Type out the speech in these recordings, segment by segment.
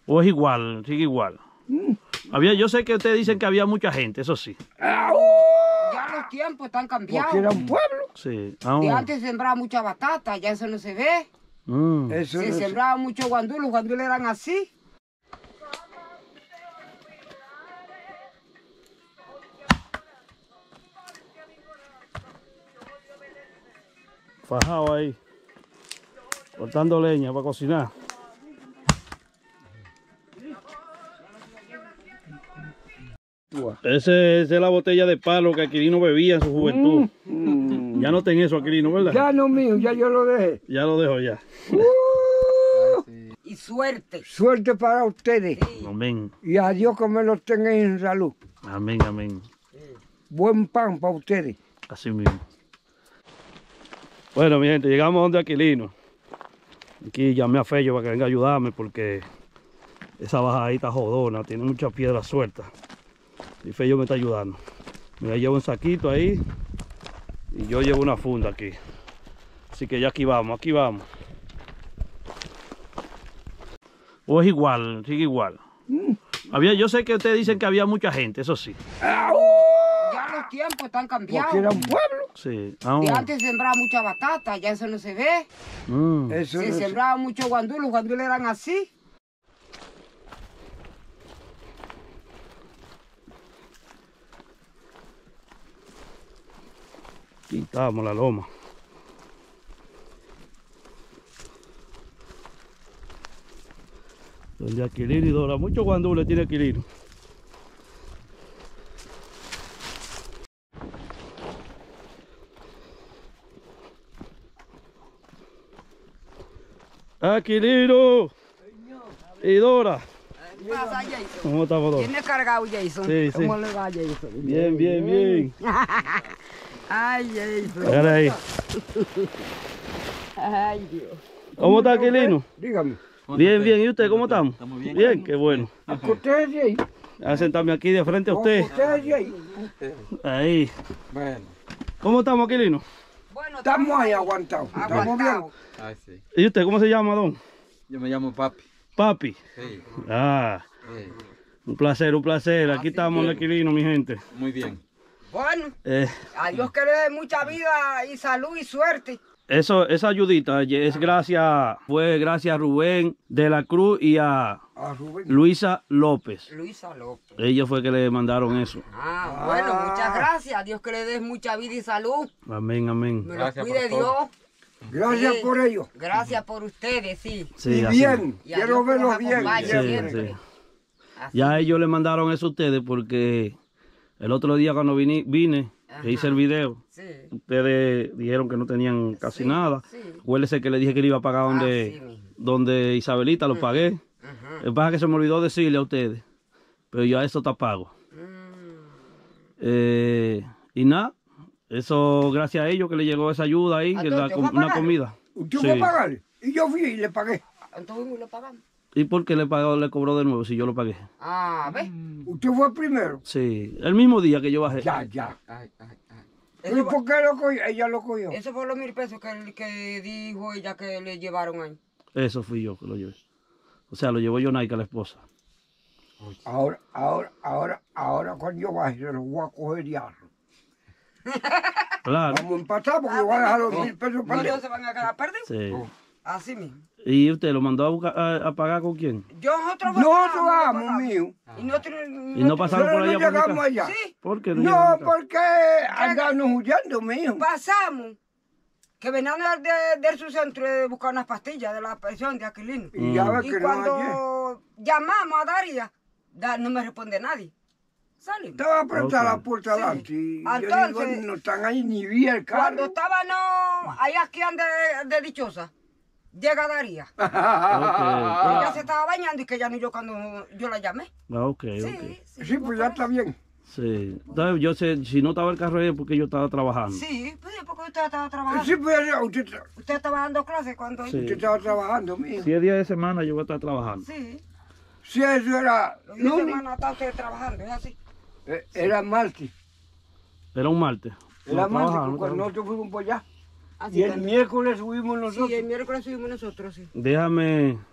¿O es igual? Sigue igual. Yo sé que ustedes dicen que había mucha gente, eso sí. Ya los tiempos están cambiados. Porque era un pueblo. Sí. De antes sembraba mucha batata, ya eso no se ve. Eso Se no sembraba mucho guandul, los guandules eran así. Fajado ahí. Cortando leña para cocinar. Esa es la botella de palo que Aquilino bebía en su juventud. Ya no ten eso, Aquilino, ¿verdad? Ya no mío, ya yo lo dejé. Ya lo dejo ya. Y suerte. Suerte para ustedes. Sí. Amén. Y a Dios que me los tengan en salud. Amén, amén. Buen pan para ustedes. Así mismo. Bueno, mi gente, llegamos donde Aquilino. Aquí llamé a Fello para que venga a ayudarme porque esa bajadita jodona, tiene muchas piedras sueltas. Y Fello me está ayudando. Mira, llevo un saquito ahí y yo llevo una funda aquí. Así que ya aquí vamos, aquí vamos. ¿O es igual? Sigue igual. Yo sé que ustedes dicen que había mucha gente, eso sí. Ya los tiempos están cambiados. Porque era un pueblo. Sí. De antes sembraba mucha batata, ya eso no se ve. Eso Se no sembraba mucho guandul, los guandules eran así. Quitamos la loma. Donde Aquilino y Dora, muchos guandules tiene Aquilino. Aquilino y Dora. ¿Qué pasa, Jason? ¿Cómo estamos, Dora? ¿Viene cargado, Jason? Sí, sí. ¿Cómo le va, Jason? Bien, bien, bien. Ay, Jason. Pégale ahí. Ay, Dios. ¿Cómo está Aquilino? Dígame. Bien, bien. ¿Y usted cómo estamos? Estamos bien. Bien, qué bueno. Ustedes de ahí. Voy a sentarme aquí de frente a usted. Ustedes de ahí. Ahí. Bueno. ¿Cómo estamos, Aquilino? Bueno, Estamos ahí aguantados. Estamos bien. aguantados. Ay, sí. ¿Y usted cómo se llama, don? Yo me llamo Papi. Papi. Sí. Ah, Sí. un placer, un placer. Aquí Así estamos en que- Aquilino, mi gente. Muy bien. Bueno, Eh, a Dios que le dé mucha vida y salud y suerte. esa ayudita fue gracias a Rubén de la Cruz y a A Rubén. Luisa López. Luisa López. Ellos fue que le mandaron eso. Bueno, muchas gracias. A Dios que le dé mucha vida y salud. Amén, amén. Me lo Gracias cuide por todo. Dios. Gracias Sí. por ello. Gracias por ustedes, sí. Sí, Y así. bien. Y a Quiero Dios que verlos los bien. acompañe Sí, siempre. sí. Así. Ya ellos le mandaron eso a ustedes porque el otro día cuando vine que hice el video, Sí. ustedes dijeron que no tenían casi Sí, nada. sí. Acuérdese que le dije que le iba a pagar Así mismo. donde Isabelita lo pagué. Ajá. Lo que pasa es que se me olvidó decirle a ustedes, pero ya eso está pago. Y nada, eso gracias a ellos que le llegó esa ayuda ahí, que Entonces, ¿fue a una pagar? comida. ¿Usted Sí. fue a pagarle? Y yo fui y le pagué. Entonces lo pagamos. ¿Y por qué le cobró de nuevo si yo lo pagué? ¿Ves? ¿Usted fue primero? Sí, el mismo día que yo bajé. Ya, ya. Ay, ay, ay. ¿Y por qué lo cogió? Ella lo cogió. Eso fue los 1000 pesos que dijo ella que le llevaron ahí. Eso fui yo que lo llevé. O sea, lo llevó yo Naika, la esposa. Ahora cuando yo baje, se los voy a coger diablo. Claro. Vamos a empatar porque yo voy a dejar los 1000 pesos para No él. se van a quedar perdidos. Sí. Así mismo. ¿Y usted lo mandó a, a pagar con quién? Nosotros Nosotros vamos, mío. Y nosotros, ¿Y no pasaron por Nosotros allá no por llegamos acá? allá. Sí, ¿Por qué no No, llegaron acá? porque andarnos huyendo, mío. pasamos. Que venían del su centro de buscar unas pastillas de la presión de Aquilino. Y ya ves Y que no hallé. cuando llamamos a Daría, no me responde nadie. Salimos. Estaba apretada Ok. la puerta Sí. adelante. Y yo Entonces, digo, no están ahí ni vi el Cuando carro. estábamos ahí aquí de dichosa, llega Daría. Ok, Ella se estaba bañando y que ya no yo cuando yo la llamé. ok. Sí, pues ya está bien. Sí. Entonces, yo sé, si no estaba el carro ahí es porque yo estaba trabajando. Sí, pues porque usted estaba trabajando. Sí, pues usted Usted estaba dando clases cuando... Sí. estaba trabajando, mío. Si es día de semana, yo voy a estar trabajando. Sí. Si eso era Los días de lunes, semana está usted trabajando, es así. era martes. Era un martes. Era No, martes trabajando, cuando nosotros fuimos por allá. Así Y el también. miércoles subimos nosotros. Sí, el miércoles subimos nosotros, sí. Déjame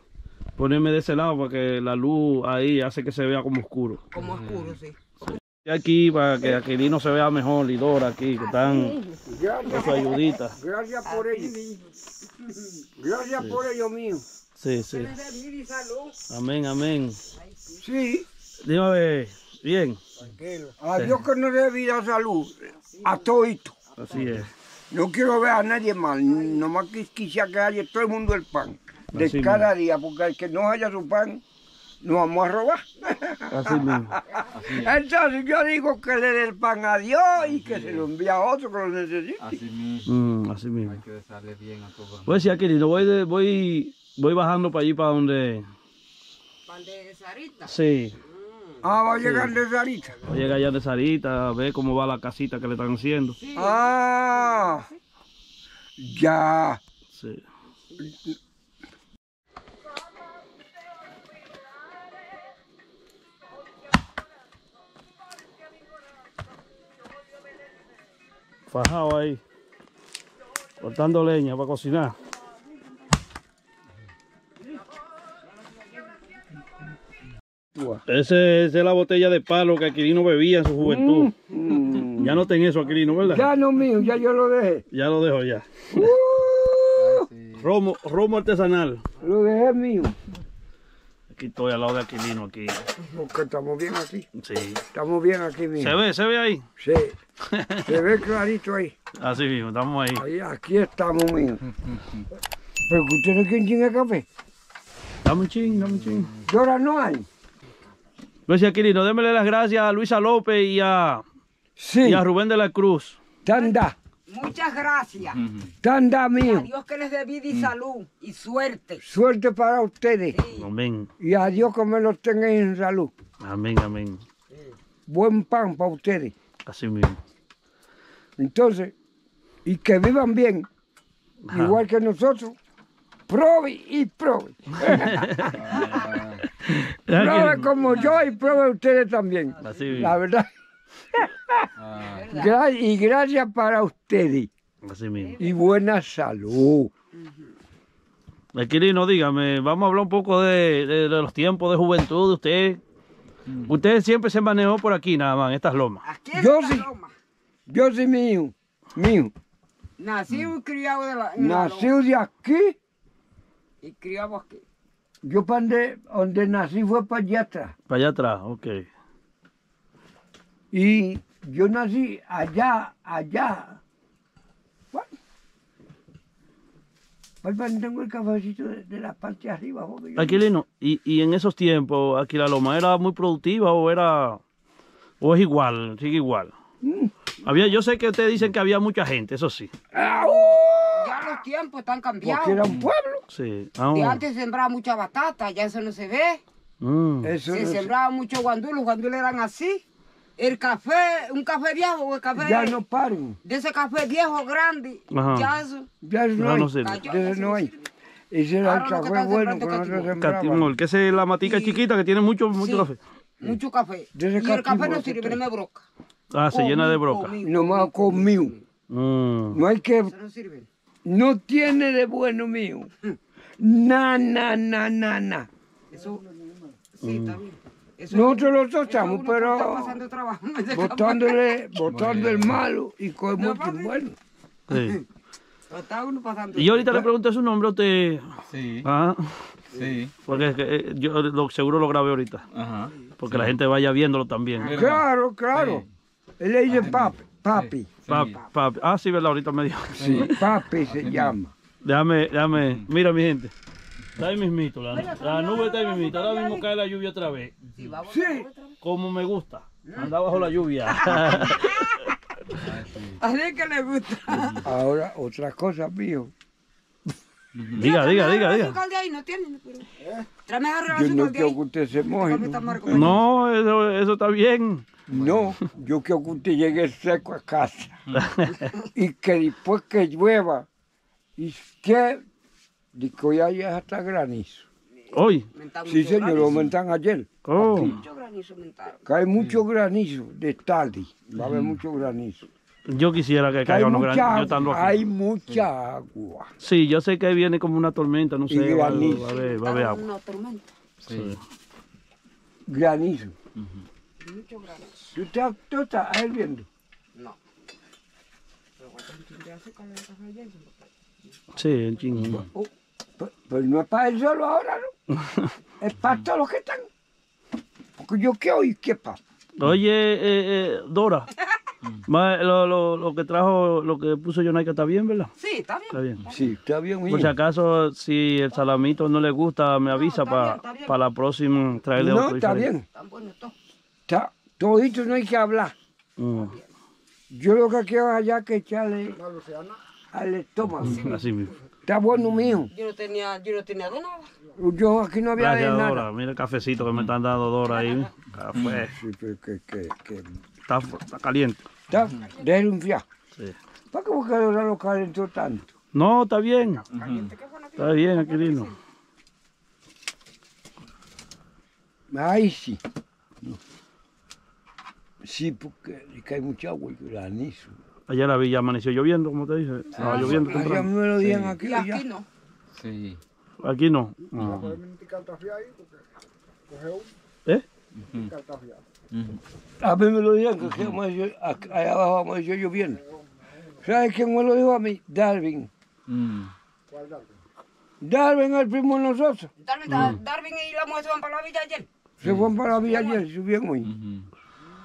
ponerme de ese lado para que la luz ahí hace que se vea como oscuro. Como oscuro, sí. Y aquí para que Aquilino se vea mejor y Dora aquí, que están Gracias, con su ayudita. gracias por ello. Gracias por ello mío. Sí, sí. Que les dé vida y salud. Amén, amén. Sí, Dime a ver, bien, a Dios que nos dé vida, salud, a todito. así es. No quiero ver a nadie mal, nomás que quisiera que haya todo el mundo el pan, de Así cada día, porque el que no haya su pan, nos vamos a robar. Así mismo. Entonces yo digo que le dé el pan a Dios y que se lo envíe a otro que lo necesite. Así mismo. Así mismo. Hay que desearle bien a todos. Pues sí, Aquilino, voy bajando para allí, para donde... Pan de Sarita. Sí. Ah, va a llegar de Sarita. Voy a llegar allá de Sarita, a ver cómo va la casita que le están haciendo. Ah, ya. Sí. Fajado ahí, cortando leña para cocinar. Esa es la botella de palo que Aquilino bebía en su juventud. Ya no ten eso, Aquilino, ¿verdad? Ya no mío, ya yo lo dejé. Ya lo dejo ya. Sí. Romo artesanal. Lo dejé mío. Aquí estoy al lado de Aquilino, aquí. Porque estamos bien aquí. Sí. Estamos bien aquí mío. Se ve ahí. Sí. Se ve clarito ahí. Así mismo, estamos ahí. Ahí, aquí estamos mío. Pero que usted no quiere chingar café. Dame un chin, dame un chin. ¿Y ahora no hay? Pues sí, Aquilino, démele las gracias a Luisa López y a Sí. Rubén de la Cruz. Tanda. Muchas gracias. Tanda A mío. Dios que les dé vida y salud y suerte. Suerte para ustedes. Sí. Amén, Y a Dios que me los tenga en salud. amén, amén. Buen pan para ustedes. Así mismo. Entonces, y que vivan bien. Ajá. Igual que nosotros. Prove y prove. Prove como yo y prove ustedes también. Así mismo. La verdad. Ah, Y gracias para ustedes. Así mismo. Y buena salud. Aquilino, dígame, vamos a hablar un poco de los tiempos de juventud de usted. Usted siempre se manejó por aquí, nada más, en estas lomas. Aquí en Yo esta sí. loma. Yo soy mío. Nacido y criado en la loma. Nacido de aquí. Y criado aquí. Yo donde nací fue para allá atrás. Para allá atrás, ok. Y yo nací allá. Bueno, tengo el cafecito de la parte de arriba. porque yo- Aquilino, y en esos tiempos, aquí la loma era muy productiva o es igual, sigue igual. Yo sé que ustedes dicen que había mucha gente, eso sí. ¡Au! Ya los tiempos están Porque era cambiados. un pueblo. Sí. De antes se sembraba mucha batata, ya eso no se ve. Eso Se no sé. sembraba mucho guandul, los guandules eran así. El café, un café viejo, el café Ya no paren. de ese café viejo, grande, Ajá. ya eso. Ya no No, hay. no sirve. Cayó, Ya ya no no hay. sirve. Ese era Ahora el lo que café están bueno sembrando que nosotros catimón. sembrábamos. Catimol, que esa es la matica Sí. chiquita que tiene mucho Sí. café. Mucho café. De ese Y el café catimón no que sirve, no trae. me broca. Ah, se llena de broca. Nomás conmigo. No hay que. Eso no sirve. No tiene de bueno mío. Na. Eso, sí, está bien. Eso Nosotros lo eso tostamos, uno pero está pasando trabajo. botando el malo y cogemos el bueno. Sí. Está uno pasando. Y yo ahorita le pregunté su nombre a usted. sí, Ah, sí. porque yo seguro lo grabé ahorita. Ajá. Porque la gente vaya viéndolo también. ¿Verdad? Claro. Sí. Él le dice papi. Sí. Ah, sí, verdad, ahorita me dijo. Sí, papi se llama. Déjame, mira mi gente. Está ahí mismito, la nube está ahí mismito. Ahora mismo cae la lluvia otra vez. Sí, vamos Sí. Como me gusta. Anda bajo la lluvia. Así que le gusta. Ahora, otra cosa, mío. diga. Azúcar de ahí, no tiene. Tráeme a Yo azúcar no de quiero ahí. que usted se El moje. café está No, amargo. No, eso está bien. No, yo quiero que usted llegue seco a casa. Y que después que llueva, y que hoy hay hasta granizo. Hoy. Mentamos Sí, mucho señor, lo granizo. aumentan ayer. Oh. Mucho granizo aumentaron. Cae mucho granizo de tarde. Va a haber mucho granizo. Yo quisiera que Hay caiga uno mucha grande. Yo agua, estando aquí. hay mucha agua. Sí, yo sé que viene como una tormenta, no Y sé. granizo. Va a haber agua. Una tormenta. Sí. Granizo. Mucho granizo. ¿Tú estás hirviendo? No. Pero cuando tendría azúcar, le estás oyendo. Sí, en chingo. Pues no es para él solo ahora, ¿no? Es para todos los que están. Porque yo quiero ir, ¿qué pasa? Oye, Dora, lo que trajo, lo que puso Jonaica está bien, ¿verdad? Sí, está bien. Está bien. Sí, está bien, Por si hijo. acaso, si el salamito no le gusta, me avisa está bien, está bien. para la próxima traerle No, otro está diferente. bien. Tan bueno todo. Está, todito no hay que hablar. Mm, Yo lo que quiero es allá que echarle al estómago. así mismo. Está bueno, mijo. Yo no tenía de nada. Yo aquí no había Gracias, de nada. Dora. Mira el cafecito que me están dando Dora ahí. Café. Sí, pero que Está caliente. está, déjelo enfriar. Sí. ¿Para qué buscar ahora lo calentó tanto? No, está bien. Caliente, ¿qué fue lo que- Está bien, Aquilino. Ahí sí. No. Sí, porque es que hay mucha agua y granizo. Ayer la villa amaneció lloviendo, como te dije. Estaba lloviendo Allá temprano. me lo digan Sí. aquí. Y allá. aquí no. Sí. Aquí no. Ah. ¿Eh? A mí me lo digan que allá abajo amaneció lloviendo. ¿Sabes quién me lo dijo a mí? Darwin. Mm. Darwin es el primo de nosotros. Darwin y la mujer se van para la villa ayer. Se fueron para la villa ayer, subieron hoy. Ujú.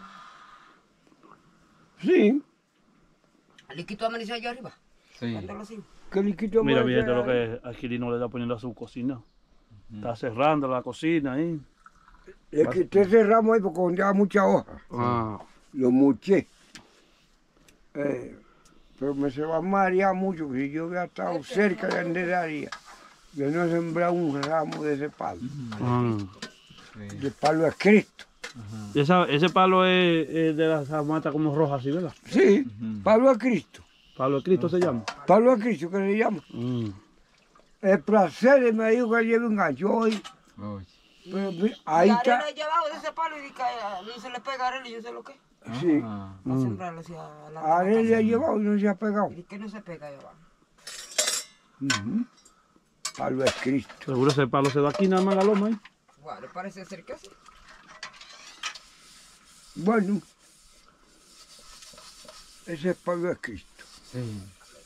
Sí. El liquito amaneció allá arriba. Sí. Cuando lo sigo. Que liquito Mira, amaneció fíjate lo ahí. que Aquilino le está poniendo a su cocina. Está cerrando la cocina ahí. Le quité ese ramo ahí porque llevaba mucha hoja. Ah. Lo muché. Pero me se va a marear mucho, porque si yo hubiera estado cerca de Anderaria, yo no he sembrado un ramo de ese palo. Ah. Sí. De palo es Cristo. Y ese palo es de las matas como rojas, ¿sí, verdad? Sí, palo es Cristo. Palo de Cristo se llama. Palo es Cristo, que se llama. El placer me dijo que lleve un gancho hoy. Uy. Pero y ahí arena está. he llevado de ese palo y dice que no se le pega a arena y yo sé lo que. Sí. Ah. Va a sembrarlo hacia la A él le ha llevado y no se ha pegado. Y que no se pega allá abajo. Ujú. Palo es Cristo. Seguro ese palo se da aquí nada más en la loma, ¿eh? Bueno, parece ser que sí. Bueno, ese palo es Cristo. Sí.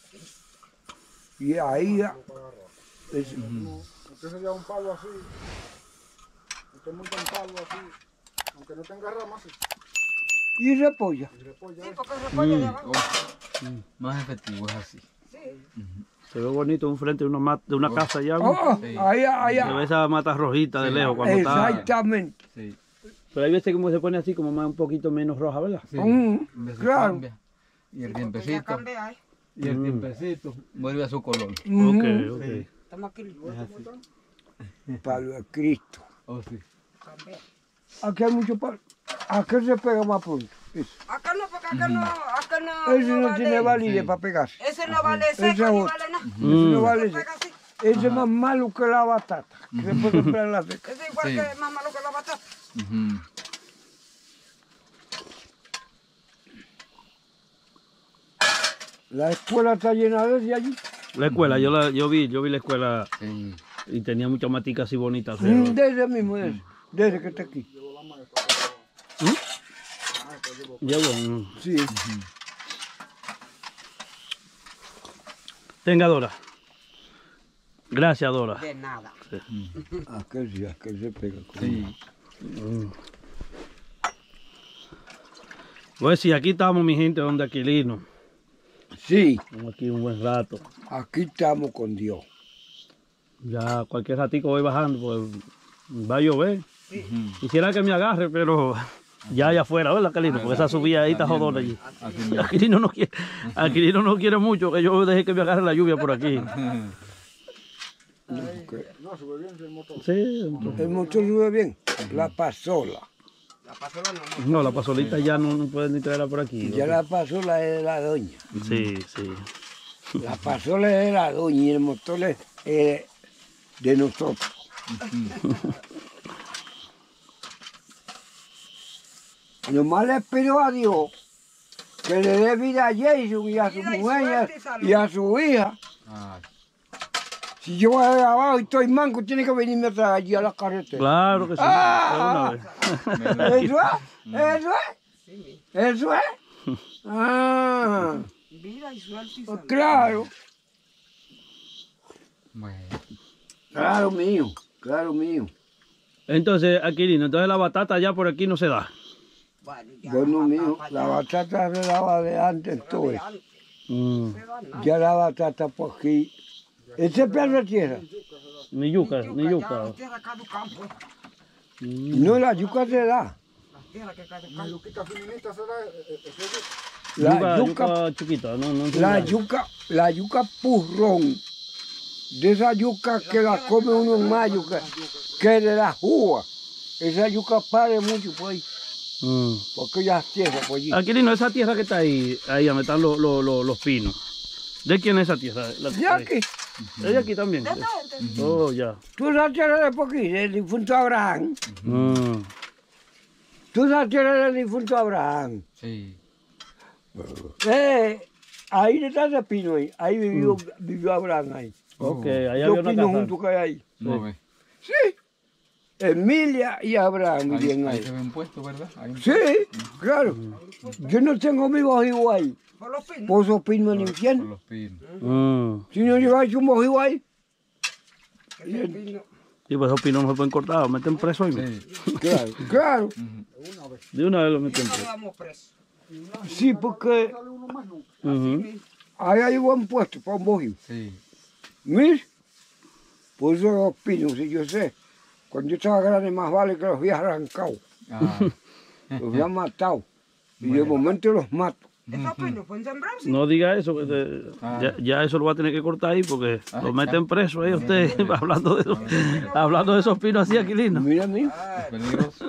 Y ahí Usted se lleva un palo así, usted monta un palo así, aunque no tenga ramas, sí, y repolla. y repolla Sí, eso. porque se pone de abajo. Más efectivo es así. Sí. Se ve bonito enfrente de una casa allá. ¿no? Oh, Sí. allá, Se ve allá. esa mata rojita de lejos cuando está. Exactamente. Sí. Pero hay veces como se pone así, como más un poquito menos roja, ¿verdad? Sí. Mm, A veces claro. cambia. Y el Porque ya tiempecito. cambia ahí. Y el tiempecito vuelve a su color. Ujú. Ok, ok. Estamos aquí. Palo de Cristo. Oh, sí. Cambia. Aquí hay mucho palo. Aquí se pega más pronto. Eso. Acá no, porque acá no. Ese no tiene validez Sí. para pegarse. Ese no vale Ese seco ni otro. vale nada. Ese no Se vale. pega así. Ese es más malo que la batata. Que se puede comprar en la seca. Ese es igual Sí. que es más malo que la batata. Ujú. La escuela está llena de allí. La escuela, yo vi la escuela Sí. y tenía muchas maticas así bonitas. De ese mismo, de ese que está aquí. Ya bueno. Sí. Tenga, Dora. Gracias, Dora. De nada. Aquel se pega. Sí. Pues sí, aquí estamos, mi gente, donde Aquilino. Sí, Estamos aquí un buen rato. aquí estamos con Dios. Ya cualquier ratico voy bajando, pues va a llover. Quisiera que me agarre, pero ya allá afuera, ¿verdad, Aquilino? Porque esa subida ahí está jodona allí. Así Aquilino no quiere mucho que yo deje que me agarre la lluvia por aquí. No, sube bien si el motor. Sí, El motor sube bien. La pasola. La pasola no. no, la pasolita ya no pueden ni traerla por aquí. Ya la pasola es de la doña. Sí, sí. La pasola es de la doña y el motor es de nosotros. Nomás le pido a Dios Que le dé vida a Jason y a su Vida y mujer suerte y salud. y a su hija. Ay, Si yo voy abajo y estoy manco, tiene que venirme atrás allí a la carretera. Claro que sí. Ah. de una vez. ¿Eso es? ¿Eso es? Sí, ¿Eso es? Ah, vida y suerte y pues salud. claro. bueno. Claro mío, claro mío. Entonces, Aquilino, entonces la batata ya por aquí no se da. Bueno, ya Bueno la mío, batata la ya batata se daba de antes era de todo. antes, Mm. no se da nada. Ya la batata por aquí. Ese pedazo de tierra. Ni yuca, ni Ya yuca. las tierras caducan, pues. No, la yuca se da. Las tierras que La caducan. yuquita finita será ese La yuca yuca, chiquita, no, no. la yuca purrón. De esa yuca que la come uno en mayo, que de la juga. Esa yuca pare mucho por ahí, Mm. porque ya es tierra por allí. Aquilino, esa tierra que está ahí donde están los pinos. ¿De quién es esa tierra? De aquí. ¿Es de aquí también? De esta gente. Oh, ya. Tú sabes tierra de por aquí, del difunto Abraham. Mm. Tú sabes tierra del difunto Abraham. Sí. Ahí detrás de pino ahí. Ahí vivió Abraham ahí. Ok, ahí había Dos una pinos casa. juntos que hay ahí. No ve. Sí. Emilia y Abraham Ahí, vivían ahí ahí. se ven puestos, ¿verdad? Ahí. Sí, claro. Yo no tengo mi mojivo ahí. Por los pinos. Por esos pinos en el Por infierno. los pinos. Mm. Si no lleváis un mojivo ahí. Ese pino. Y pues esos pinos no se pueden cortar, los meten preso ahí. mismo. Sí. Claro, claro. De una vez los meten No preso. vamos presos. Sí, porque Ujú. ahí hay buen puesto para un mojivo. Sí. ¿Mis? Por eso los pinos, si yo sé. Cuando yo estaba grande, más vale que los había arrancado. Ah, Los había matado. Y de momento los mato. Esos pinos pueden sembrarse. No diga eso, que Ah. ya eso lo va a tener que cortar ahí porque Ah, lo meten preso ahí usted hablando de eso. Hablando de esos pinos así, Aquilino. Mira a mí. es peligroso.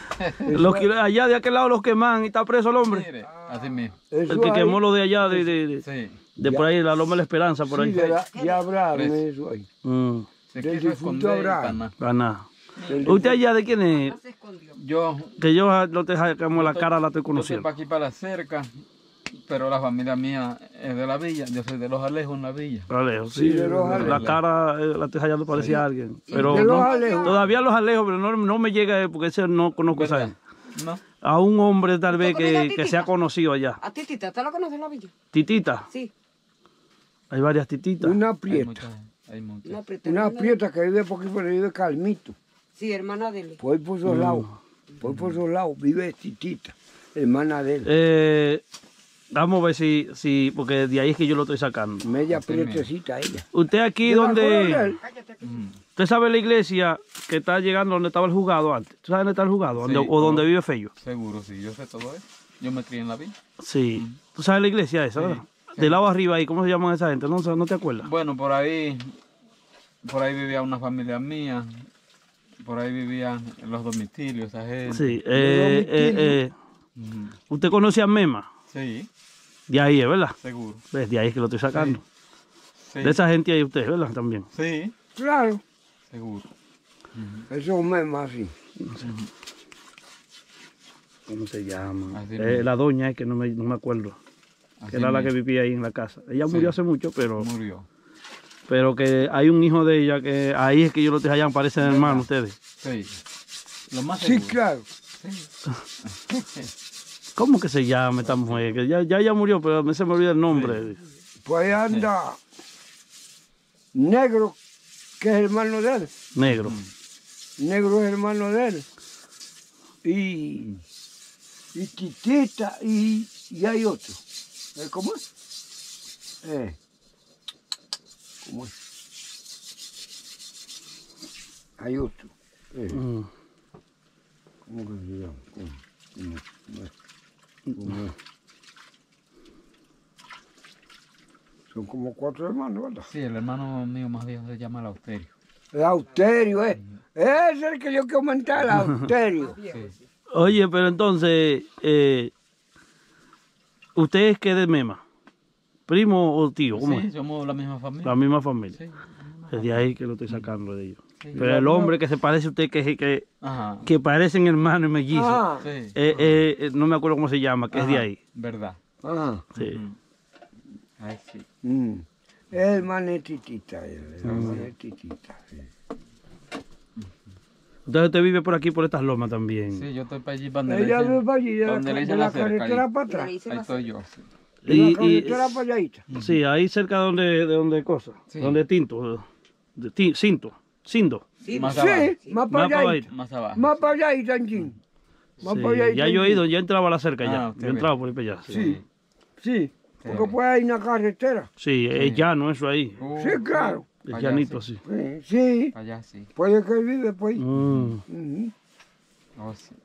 Allá de aquel lado los queman y está preso el hombre. Mire, así mismo. Eso El que ahí, quemó lo de allá, Sí. de por ahí, la Loma de la Esperanza, por sí, ahí. de Abraham, Preso. eso ahí. Mm, Se Del quiso difunto esconder y Abraham. para nada. para nada. Del ¿Usted allá de quién es? Se escondió. Yo Que yo no te como la cara la estoy Yo estoy conociendo. para aquí, para la cerca, pero la familia mía es de la villa. Yo soy de Los Alejos, en la villa. Alejos, Sí, sí, de los la Alejos. cara la estoy hallando parecía a alguien. Pero de los no- Alejos. todavía los Alejos, pero no me llega porque ese no conozco a esa ¿Verdad? gente. ¿No? A un hombre tal vez conoces a que Titita? sea conocido allá. ¿A ti, Tita? ¿Te la conoces en la villa? Titita, Sí. hay varias tititas. Una Hay prieta. muchas. Hay muchas. Una prieta. Una hermana prieta que vive por aquí, pero vive calmito. Sí, hermana de él. Por ahí por esos lados. Por ahí por esos lados vive Titita, hermana de él. Vamos a ver si, porque de ahí es que yo lo estoy sacando. Media Sí, mira. prietecita ella. Usted aquí ¿De la donde, Coronel? Cállate aquí. usted sabe la iglesia que está llegando donde estaba el juzgado antes. ¿Tú sabes dónde está el juzgado? Sí, O donde no. vive Fello. Seguro, sí. Yo sé todo eso. Yo me crié en la villa. Sí. ¿Tú sabes la iglesia esa, Sí, verdad? Del lado arriba ahí, ¿cómo se llaman esa gente? ¿No te acuerdas? Bueno, por ahí vivía una familia mía. Por ahí vivían los domicilios, esa gente. Sí. Ujú. ¿Usted conoce a Mema? Sí, De ahí es, ¿verdad? seguro. Pues de ahí es que lo estoy sacando. Sí, De esa gente ahí usted, ¿verdad? También. sí, Claro, seguro. eso es mema así. ¿Cómo se llama? Así mismo. La doña es que no me acuerdo. Así Que era la que mismo. vivía ahí en la casa. Ella Sí. murió hace mucho, pero Murió. que hay un hijo de ella que ahí es que yo lo estoy allá, parecen hermanos ustedes. Sí. Lo más Sí, seguro. claro. ¿Cómo que se llama esta mujer? Que ya murió, pero a mí se me olvida el nombre. Pues ahí anda Negro, que es hermano de él. Negro. Negro es hermano de él. Y Titita y hay otro. ¿Cómo es? ¿Cómo es? Hay otro. Mm. ¿Cómo que se llama? ¿Cómo es? Son como 4 hermanos, ¿verdad? Sí, el hermano mío más viejo se llama Lauterio. El Austerio, es el que yo quiero aumentar, el Austerio. Sí. Oye, pero entonces, ¿usted es que de Mema? ¿Primo o tío? ¿Cómo Sí, es? somos la misma familia. La misma familia. Sí. Es de ahí que lo estoy sacando de ellos. Sí. Pero el hombre que se parece a usted, Ajá. que parecen hermanos y mellizos, Ah, Sí. no me acuerdo cómo se llama, que es de Ajá, ahí. Verdad. Ah, Sí. Ay, sí. es manetitita, es manetitita. Sí. Entonces usted vive por aquí, por estas lomas también. Sí, yo estoy para allí, para donde le Ella dicen- vive allí, de donde le la dicen la cerca, carretera ahí. para atrás. Ahí estoy yo, sí. De la Y, carretera para allá. sí, ahí cerca de donde cosa, Sí. donde Tinto, Cindo. Más abajo. Sí, más para Más para allá. abajo. Más abajo. Más para allá, Tanjín. Más Sí, para allá. ya yo he ido, ya entraba a la cerca ya. usted Yo ve. entraba por ahí para allá. Sí, Sí, sí, porque pues hay una carretera. es llano eso ahí. Sí, claro. Es Allá llanito sí. así. Sí, Allá sí. puede que él vive pues. Mm. Ujú. Oh, sí.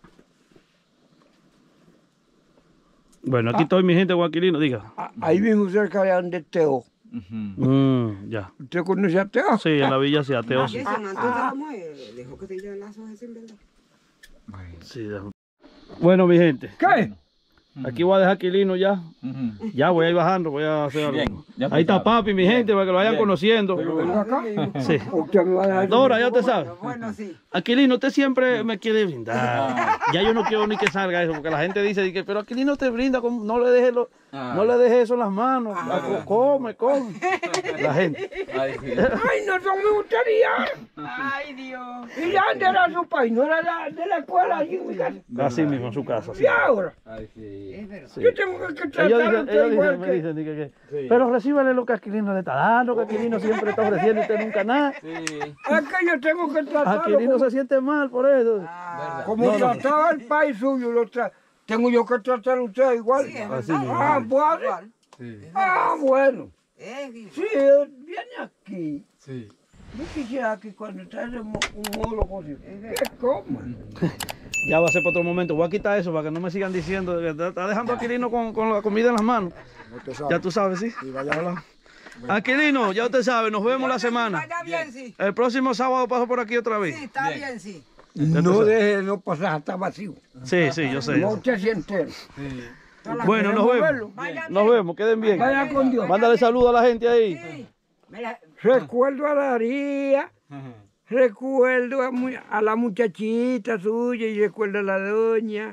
Bueno, aquí estoy mi gente guaquilino, diga. Ahí mismo cerca de donde Teo. Ujú. Ya. ¿Usted conoce a Teo? Sí, en la villa sí, ateo sí. Dicen, antes de la mujer, dejó que te lleven las hojas sin verdad. Bueno. Sí, bueno, mi gente, ¿Qué? aquí voy a dejar Aquilino ya. Ujú. Ya voy a ir bajando, voy a hacer algo. Bien, ya tú Ahí está sabes. papi, mi gente, para que lo vayan Bien. conociendo. Venga acá. Sí. Usted me va a dejar. Dora, ya usted sabe. Bueno, sí. Aquilino, usted siempre me quiere brindar. Ya yo no quiero ni que salga eso, porque la gente dice que, pero Aquilino te brinda, no le deje no le deje eso en las manos. Come. La gente. Ay, sí. Ay, no, eso me gustaría. Ay, Dios. ¿Y de dónde era su país? ¿No era de la escuela allí en mi casa? Así mismo en su casa. Sí. ¿Y ahora? Ay, sí. Es verdad. Sí. Yo tengo que Ellos tratar dicen, a usted igual me que... dicen, pero recíbale lo que Aquilino le está dando, que Aquilino siempre está ofreciendo y usted nunca nada. Sí. Es que yo tengo que tratarlo Aquilino como, se siente mal por eso. ¿Verdad? como trataba el país suyo. Tengo yo que tratar a usted igual. Sí, es Así verdad. mismo. Ah, bueno. Igual. Sí. Ah, bueno. Igual. Sí, viene aquí. Sí. Yo quisiera que cuando traes un módulo que coma. Ya va a ser para otro momento. Voy a quitar eso para que no me sigan diciendo que está dejando a Aquilino con la comida en las manos. Usted sabe. Ya tú sabes, ¿sí? Y vaya a hablar. Aquilino, ya usted sabe, nos vemos la semana. Vaya bien, sí. El próximo sábado paso por aquí otra vez. Sí, está bien, sí. No deje, no pasar hasta vacío. Sí, sí, yo sé. No usted se entero. Sí. Bueno, nos vemos. verlo. Vaya bien. Nos vemos, queden bien. Vaya con Dios. Mándale saludo a la gente ahí. Sí. Mira, Recuerdo a Daría, recuerdo a la muchachita suya y recuerdo a la doña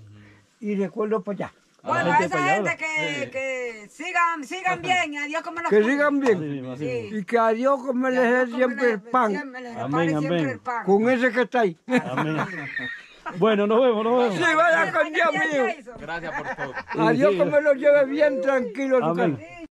y recuerdo para allá. bueno, a gente esa española. gente que sigan bien y a Dios como los Que cuide. sigan Así bien mismo, así Sí. mismo. y que a Dios comerles Que a Dios siempre el pan siempre les Amén, repare siempre amén. el pan. con ese que está ahí. Amén. Bueno, nos vemos, nos vemos. Sí, vaya con Dios mío. Gracias por todo. A Dios Sí, que me lo lleve bien tranquilo a su Amén. casa.